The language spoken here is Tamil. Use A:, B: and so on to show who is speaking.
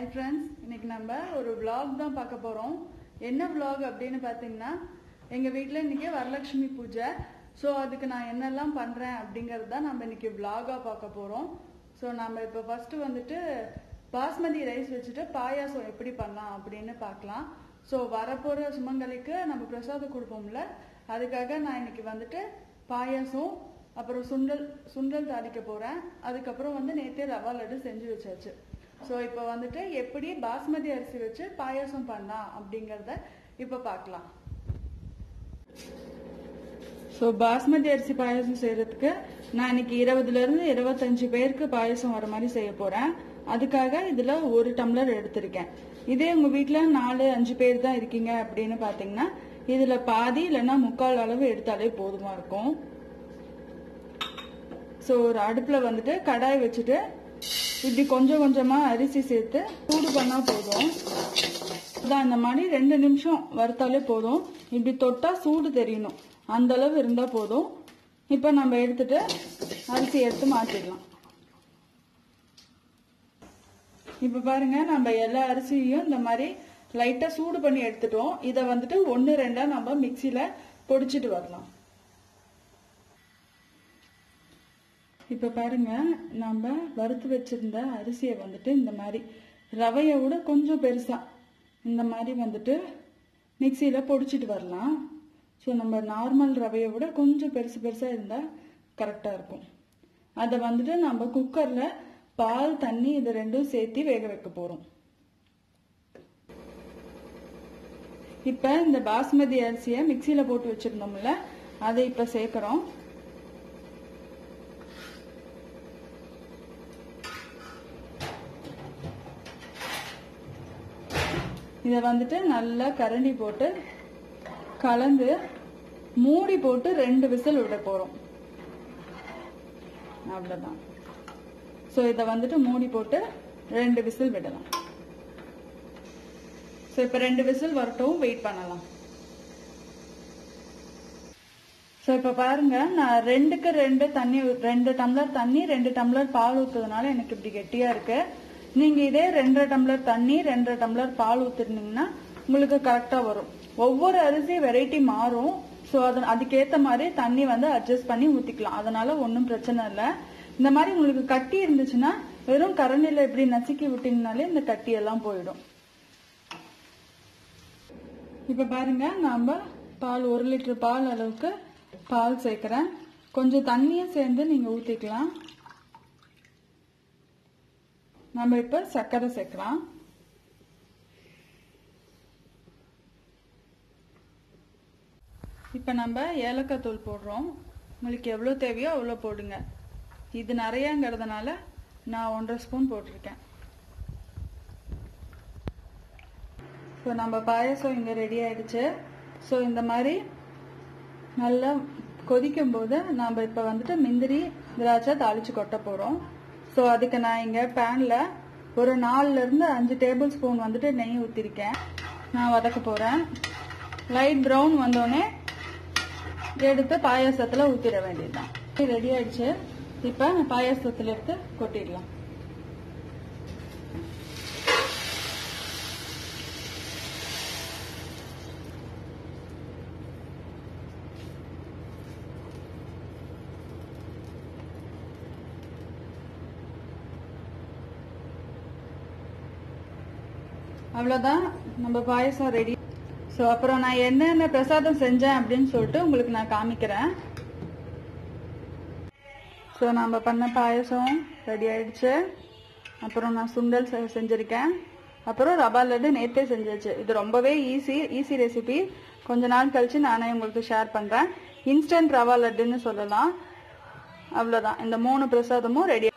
A: Hi friends, இன்னைக்கு நம்ம ஒரு vlog தான் பார்க்க போறோம். என்ன vlog அப்படினு பாத்தீங்கன்னா எங்க வீட்ல இன்னைக்கு வரலட்சுமி பூஜை. சோ அதுக்கு நான் என்னெல்லாம் பண்றேன் அப்படிங்கறது தான் நம்ம இன்னைக்கு vlog-ஆ பார்க்க போறோம். சோ நாம இப்ப ஃபர்ஸ்ட் வந்துட்டு பாஸ்மதி ரைஸ் வச்சிட்டு பாயாசம் எப்படி பண்ணலாம் அப்படினு பார்க்கலாம். சோ வரப்போற சுமங்கலிக்கு நம்ம பிரசாதம் கொடுப்போம்ல, அதுக்காக நான் இன்னைக்கு வந்துட்டு பாயாசம் அப்புறம் சுண்டல் தாளிக்க போறேன். அதுக்கு அப்புறம் வந்து நேத்தே ரவா லட்டு செஞ்சு வச்சாச்சு. சோ இப்போ வந்துட்டு எப்படி பாஸ்மதி அரிசி வச்சு பாயாசம் பண்ணலாம் அப்படிங்கறத இப்ப பார்க்கலாம். சோ பாஸ்மதி அரிசி பாயாசம் செய்யறதுக்கு நான் இன்னைக்கு 20ல இருந்து 25 பேருக்கு பாயாசம் வர மாதிரி செய்ய போறேன். அதுக்காக இதுல 1 டம்ளர் எடுத்திருக்கேன். இதே உங்க வீட்டுல 4-5 பேர் தான் இருக்கீங்க அப்படின்னு பாத்தீங்கன்னா இதுல பாதி இல்லைன்னா 1/4 அளவு எடுத்தாலே போதுமா இருக்கும். சோ ஒரு அடுப்புல வந்துட்டு கடாய் வச்சுட்டு இப்படி கொஞ்சம் கொஞ்சமா அரிசி சேர்த்து சூடு பண்ணா போதும். இந்த மாதிரி 2 நிமிஷம் வறுத்தாலே போதும். இப்படி தொட்டா சூடு தெரியணும், அந்த அளவு இருந்தா போதும். இப்ப நம்ம எடுத்துட்டு அரிசி எடுத்து மாத்திடலாம். இப்ப பாருங்க, நம்ம எல்லா அரிசியையும் இந்த மாதிரி லைட்டா சூடு பண்ணி எடுத்துட்டோம். இத வந்துட்டு 1-2 நம்ம மிக்சியில பொடிச்சிட்டு வரலாம். இப்ப பாருங்க, நம்ம வறுத்து வச்சிருந்த அரிசியை வந்துட்டு இந்த மாதிரி ரவையை விட கொஞ்சம் பெருசா இந்த மாதிரி வந்துட்டு மிக்சியில பொடிச்சிட்டு வரலாம். ஸோ நம்ம நார்மல் ரவையை விட கொஞ்சம் பெருசா இருந்தா கரெக்டா இருக்கும். அதை வந்துட்டு நம்ம குக்கர்ல பால் தண்ணி இது ரெண்டும் சேர்த்து வேக வைக்க போறோம். இப்ப இந்த பாஸ்மதி அரிசியை மிக்சியில போட்டு வச்சிருந்தோம்ல, அதை இப்ப சேர்க்கிறோம். இத வந்துட்டு நல்லா கரண்டி போட்டு கலந்து மூடி போட்டு 2 விசில் விட போறோம். அவ்வளவுதான். சோ இத வந்துட்டு மூடி போட்டு 2 விசில் விடலாம். சோ இப்ப 2 விசில் வரட்டும், வெயிட் பண்ணலாம். சோ இப்ப பாருங்க, நான் 2க்கு 2 தண்ணி 2 டம்ளர் தண்ணி 2 டம்ளர் பால் ஊத்துறதுனால எனக்கு இப்படி கெட்டியா இருக்கு. நீங்க இதே 2.5 டம்ளர் தண்ணி 2.5 டம்ளர் பால் ஊத்துனீங்கன்னா உங்களுக்கு கரெக்டா வரும். ஒவ்வொரு அரிசி வெரைட்டி மாறும். சோ அதுக்கேத்த மாதிரி தண்ணி வந்து அட்ஜஸ்ட் பண்ணி ஊத்திக்கலாம். அதனால ஒன்னும் பிரச்சனை இல்ல. இந்த மாதிரி உங்களுக்கு கட்டி இருந்துச்சுன்னா வெறும் கரண்டில இப்படி நசுக்கி விட்டீங்கனாலே இந்த கட்டி எல்லாம் போயிடும். இப்ப பாருங்க, நாம பால் 1 லிட்டர் பால் அளவுக்கு பால் சேர்க்கிறேன். கொஞ்சம் தண்ணியும் சேர்ந்து நீங்க ஊத்திக்கலாம். நம்ம இப்ப சர்க்கரை சேர்க்கலாம். இப்ப நம்ம ஏலக்காய் தூள் போடுறோம். உங்களுக்கு எவ்வளவு தேவையோ அவ்வளவு போடுங்க. இது நிறையங்கிறதுனால நான் 1.5 ஸ்பூன் போட்டிருக்கேன். இப்போ நம்ம பாயசம் இங்க ரெடி ஆயிடுச்சு. ஸோ இந்த மாதிரி நல்லா கொதிக்கும் போது நம்ம இப்ப வந்துட்டு முந்திரி திராட்சை தாளிச்சு கொட்ட போறோம். ஸோ அதுக்கு நான் இங்க பேன்ல ஒரு 4ல இருந்து 5 டேபிள் ஸ்பூன் வந்துட்டு நெய் ஊத்திருக்கேன். நான் வதக்க போறேன். லைட் ப்ரௌன் வந்தோடனே எடுத்து பாயாசத்துல ஊத்திட வேண்டியதுதான். ரெடி ஆயிடுச்சு. இப்ப பாயாசத்துல எடுத்து கொட்டிடலாம். அவ்வளவுதான், நம்ம பாயசம் ரெடி. சோ அப்புறம் நான் என்னென்ன பிரசாதம் செஞ்சேன் அப்படின்னு சொல்லிட்டு உங்களுக்கு நான் காமிக்கிறேன். சோ நம்ம பண்ண பாயசம் ரெடி ஆயிடுச்சு. அப்புறம் நான் சுண்டல் செஞ்சிருக்கேன். அப்புறம் ரவா லட்டு நேத்தே செஞ்சாச்சு. இது ரொம்பவே ஈஸி ரெசிபி. கொஞ்ச நாள் கழிச்சு நானே உங்களுக்கு ஷேர் பண்றேன். இன்ஸ்டன்ட் ரவா லட்டுன்னு சொல்லலாம். அவ்வளவுதான், இந்த 3 பிரசாதமும் ரெடி.